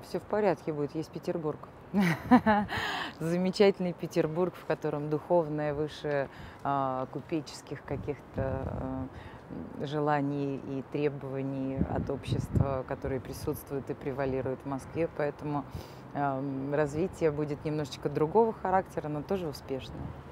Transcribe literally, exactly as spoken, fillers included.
все в порядке будет, есть Петербург. Замечательный Петербург, в котором духовное выше а, купеческих каких-то а, м, желаний и требований от общества, которые присутствуют и превалируют в Москве. Поэтому ам, развитие будет немножечко другого характера, но тоже успешное.